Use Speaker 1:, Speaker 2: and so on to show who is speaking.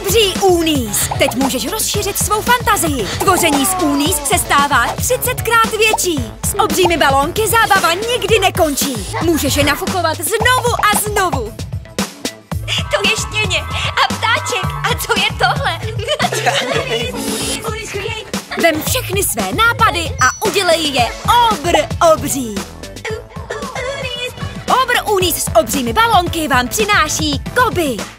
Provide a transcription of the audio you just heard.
Speaker 1: Obří Unis. Teď můžeš rozšířit svou fantazii. Tvoření z Unis se stává 30krát větší. S obřími balónky zábava nikdy nekončí. Můžeš je nafukovat znovu a znovu.
Speaker 2: To je štěně a ptáček. A co je tohle?
Speaker 1: Vem všechny své nápady a udělej je obří. Obr Unis s obřími balónky vám přináší Koby.